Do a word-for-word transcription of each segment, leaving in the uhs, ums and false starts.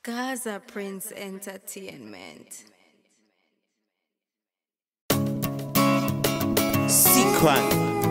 Gaza Prince Entertainment. Sequan.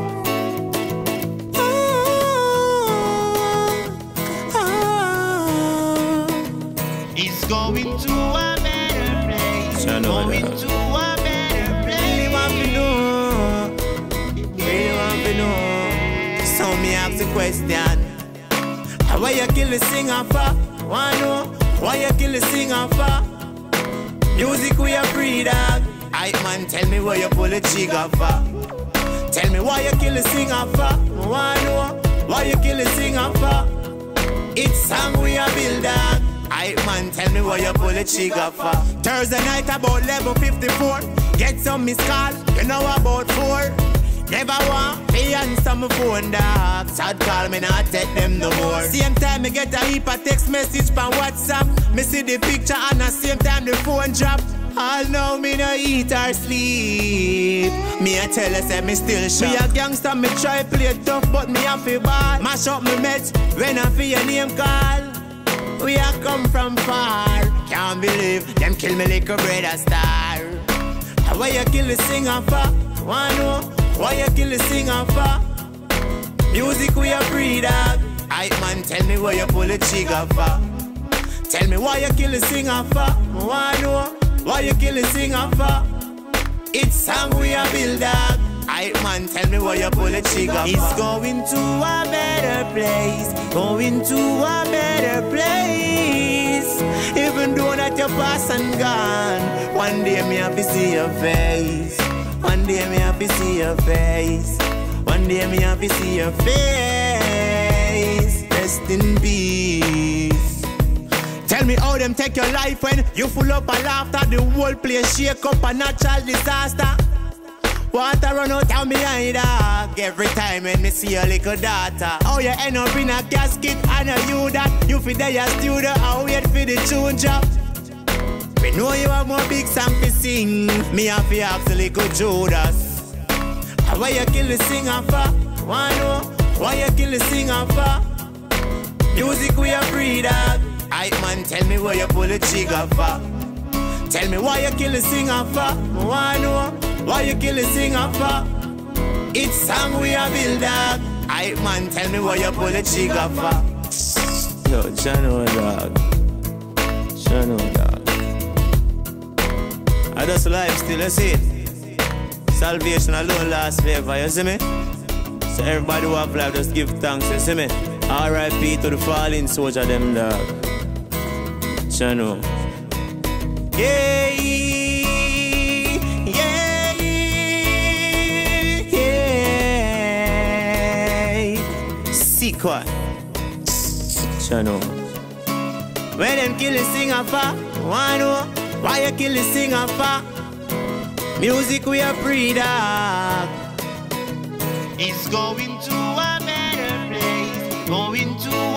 It's going to a better place. Going to a better place. Really want to know. Really want to know. So me ask the question. Why you kill the singer for? Wanna know? Why you kill the singer for? Music we a free dog. Hype man, tell me why you pull the trigger for. Tell me why you kill the singer for. Wanna know? Why you kill the singer for? It's song we a build dog. Hype man, tell me why you pull the trigger for. Thursday night about level fifty-four. Get some missed call, you know about four. Never want to answer my phone, dog. Sad call, me not take them no more. Same time me get a heap of text message from WhatsApp. Me see the picture and at same time the phone drop. All now me no eat or sleep. Me a tell her say me still sharp. Me a gangster, me try play tough, but me a fi ball. Mash up me meds when I feel your name call. We a come from far. Can't believe them kill me like a brother star. Why you kill the singer for? Wanna know? Why you kill the singer for? Music we a free dog. Hype man, tell me why you pull the trigger for. Tell me why you kill the singer for. Wanna know? Why you kill the singer for? It's song we a build dog. Hype man, tell me why you pull the trigger for. It's going to a better place. Going to a better place. Even though that your past and gone, one day me have to see your face. One day me have to see your face. One day me have to see your face. Rest in peace. Tell me how them take your life when you full up of laughter. The whole place shake up a natural disaster. Water run out of me eye dog. Every time when me see your little daughter. How you end up in a casket and a you that. You feel there your studio and wait for the tune drop. Me know you have more big song to sing. Me have to ask a little Judas. Why you kill the singer for? Wanna know? Why you kill the singer for? Music we a free dog. Hype man, tell me why you pull the trigger for. Tell me why you kill the singer for. Wanna know? Why you kill the singer for? It's song we a build dog. Hype man, tell me why you pull the trigger for. Yo, Chano dog. Chano dog. I just life still, you see it. Salvation alone lasts forever, you see me? So everybody who have life just give thanks, you see me? R I P to the fallen soldier them dog. Chano. Yeah, yeah, yeah. Sequan. Chano. When them kill the singer for? Wanna know? Why you kill the singer for? Music we a free dog. It's going to a better place. Going to